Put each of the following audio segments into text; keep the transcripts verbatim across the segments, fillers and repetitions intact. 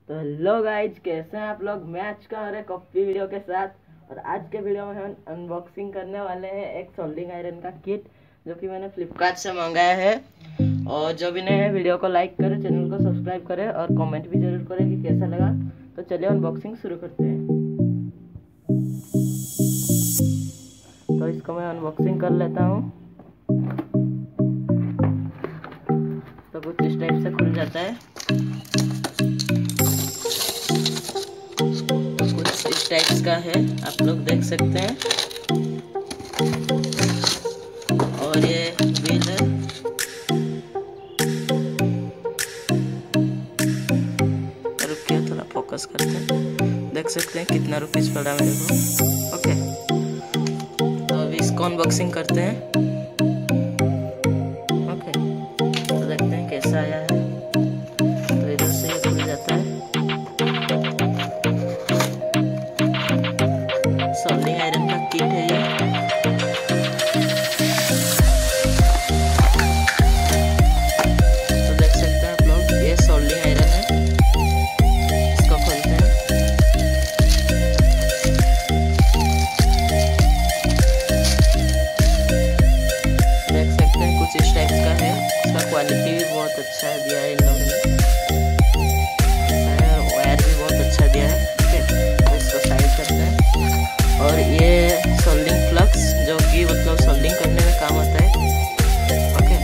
तो hello guys, कैसे हैं आप लोग। मैं आज का और एक कॉपी वीडियो के साथ। और आज के वीडियो में हम अनबॉक्सिंग करने वाले हैं एक सोल्डिंग आयरन का किट, जो कि मैंने फ्लिपकार्ट से मंगाया है। और जो भी नए हैं वीडियो को लाइक करें, चैनल को सब्सक्राइब करें और कमेंट भी जरूर करें कि कैसा लगा। तो चलिए अनबॉक्सिंग शुरू करते हैं। तो इसको मैं अनबॉक्सिंग कर लेता हूँ। तो कुछ इस टाइप से खुल जाता है, कुछ इस टाइप का है, आप लोग देख सकते हैं। और ये बिल है। रुकिए, थोड़ा फोकस करते हैं। देख सकते हैं कितना रुपीस पड़ा मेरे को। ओके, तो अभी इसको अनबॉक्सिंग करते हैं। ओके, तो देखते हैं कैसा आया है। तो इधर से ये खुल जाता है। सोल्डिंग आयरन का किट है ये। तो देख सकते हैं आप लोग, ये सोल्डिंग आयरन है। इसको खोलते हैं। देख सकते हैं कुछ इस टाइप का है। इसका क्वालिटी भी बहुत अच्छा है, दिया है इन लोगों ने। वायर भी बहुत अच्छा दिया है। तो इसको साइड करते हैं। और ये सोल्डिंग फ्लक्स, जो कि मतलब सोल्डिंग करने में काम आता है। ओके,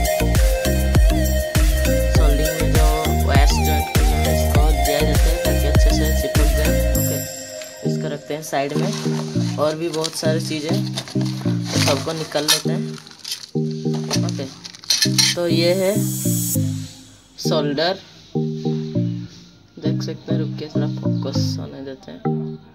सोल्डिंग में जो वायर्स जॉइंट करने में इसको दिया जाता है ताकि अच्छे से चिपक जाए। ओके, इसको रखते हैं साइड में। और भी बहुत सारी चीज़ें, तो सबको निकाल लेते हैं। ओके, तो ये है सोल्डर, देख सकते हैं। रुकिए, थोड़ा फोकस होने देते हैं।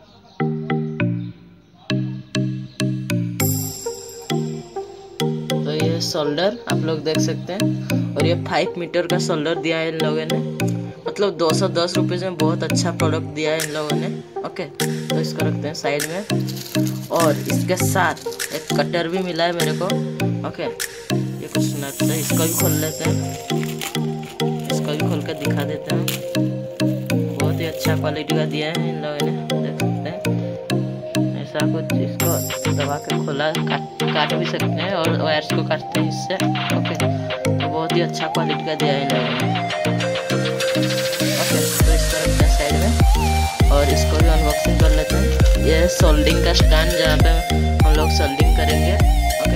तो ये सोल्डर आप लोग देख सकते हैं। और ये फाइव मीटर का सोल्डर दिया है इन लोगों ने। मतलब दो सौ दस रुपये में बहुत अच्छा प्रोडक्ट दिया है इन लोगों ने। ओके, तो इसको रखते हैं साइड में। और इसके साथ एक कटर भी मिला है मेरे को। ओके, ये कुछ नट है, इसको भी खोल लेते हैं। इसको भी खोल कर दिखा देते हैं। बहुत ही अच्छा क्वालिटी का दिया है इन लोगों ने, देख सकते हैं। ऐसा कुछ, इसको दबा के खोला काट काट भी सकते हैं और वायर्स को काटते हैं इससे। ओके, तो बहुत ही अच्छा क्वालिटी का दिया है इन लोगों ने। ओके, तो इसको रखते हैं साइड में। और इसको भी अनबॉक्सिंग कर लेते हैं। ये सोल्डिंग का स्टैंड, जहाँ पे हम लोग सोल्डिंग करेंगे। ओके,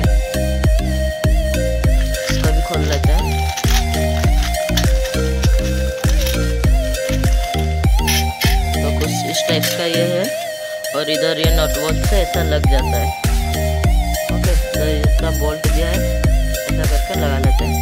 इसको भी खोल लेते हैं। तो कुछ इस टाइप का ये है। और इधर ये नट बोल्ट से ऐसा लग जाता है। ओके, तो इसका बोल्ट दिया है, ऐसा करके लगा लेते हैं।